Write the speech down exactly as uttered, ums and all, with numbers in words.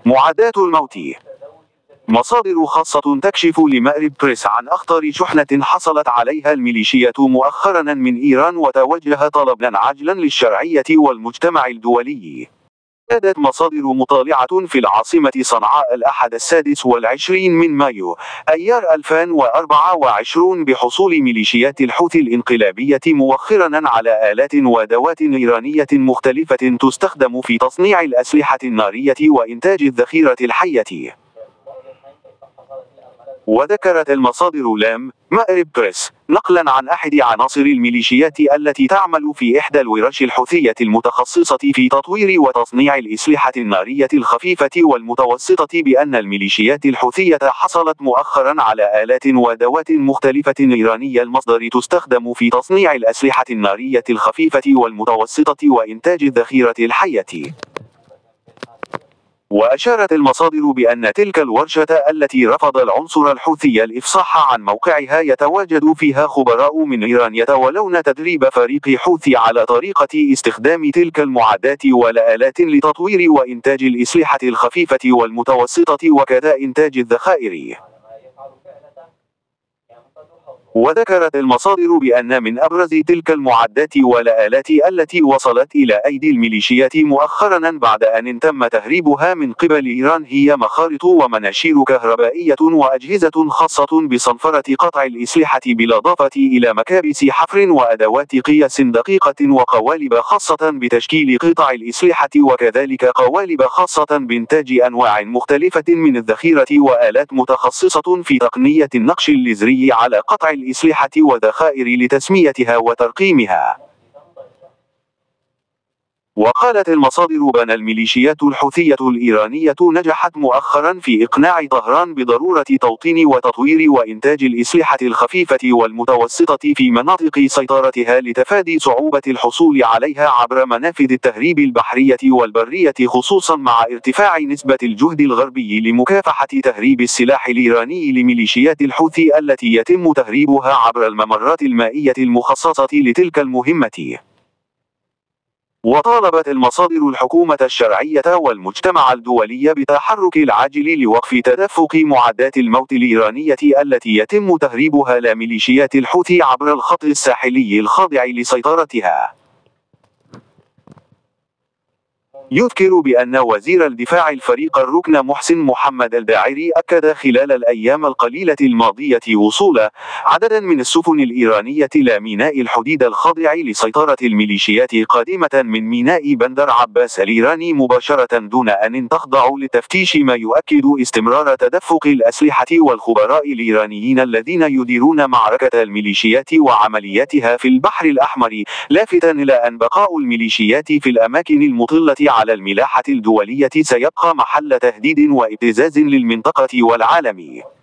معدات الموت. مصادر خاصة تكشف لمأرب بريس عن أخطر شحنة حصلت عليها الميليشيات مؤخرا من إيران وتوجه طلبا عاجلا للشرعية والمجتمع الدولي. أكدت مصادر مطالعة في العاصمة صنعاء الأحد السادس والعشرين من مايو أيار ألفين وأربعة وعشرين بحصول ميليشيات الحوثي الانقلابية مؤخرا على آلات وأدوات إيرانية مختلفة تستخدم في تصنيع الأسلحة النارية وإنتاج الذخيرة الحية. وذكرت المصادر لام مأرب بريس نقلا عن أحد عناصر الميليشيات التي تعمل في إحدى الورش الحوثية المتخصصة في تطوير وتصنيع الأسلحة النارية الخفيفة والمتوسطة بأن الميليشيات الحوثية حصلت مؤخرا على آلات وأدوات مختلفة إيرانية المصدر تستخدم في تصنيع الأسلحة النارية الخفيفة والمتوسطة وإنتاج الذخيرة الحية. وأشارت المصادر بأن تلك الورشة التي رفض العنصر الحوثي الإفصاح عن موقعها يتواجد فيها خبراء من إيران يتولون تدريب فريق حوثي على طريقة استخدام تلك المعدات والآلات لتطوير وإنتاج الأسلحة الخفيفة والمتوسطة وكذا إنتاج الذخائر. وذكرت المصادر بأن من أبرز تلك المعدات والآلات التي وصلت إلى أيدي الميليشيات مؤخرا بعد أن تم تهريبها من قبل إيران هي مخارط ومناشير كهربائية وأجهزة خاصة بصنفرة قطع الأسلحة بالإضافة إلى مكابس حفر وأدوات قياس دقيقة وقوالب خاصة بتشكيل قطع الأسلحة وكذلك قوالب خاصة بإنتاج أنواع مختلفة من الذخيرة وآلات متخصصة في تقنية النقش الليزري على قطع الأسلحة وذخائر لتسميتها وترقيمها. وقالت المصادر بأن الميليشيات الحوثية الإيرانية نجحت مؤخرا في إقناع طهران بضرورة توطين وتطوير وإنتاج الأسلحة الخفيفة والمتوسطة في مناطق سيطرتها لتفادي صعوبة الحصول عليها عبر منافذ التهريب البحرية والبرية خصوصا مع ارتفاع نسبة الجهد الغربي لمكافحة تهريب السلاح الإيراني لميليشيات الحوثي التي يتم تهريبها عبر الممرات المائية المخصصة لتلك المهمة. وطالبت المصادر الحكومة الشرعية والمجتمع الدولي بالتحرك العاجل لوقف تدفق معدات الموت الإيرانية التي يتم تهريبها لميليشيات الحوثي عبر الخط الساحلي الخاضع لسيطرتها. يذكر بأن وزير الدفاع الفريق الركن محسن محمد الداعري أكد خلال الأيام القليلة الماضية وصول عدد من السفن الإيرانية إلى ميناء الحديدة الخاضع لسيطرة الميليشيات قادمة من ميناء بندر عباس الإيراني مباشرة دون أن تخضع للتفتيش، ما يؤكد استمرار تدفق الأسلحة والخبراء الإيرانيين الذين يديرون معركة الميليشيات وعملياتها في البحر الأحمر، لافتا إلى أن بقاء الميليشيات في الأماكن المطلة على الملاحة الدولية سيبقى محل تهديد وابتزاز للمنطقة والعالم.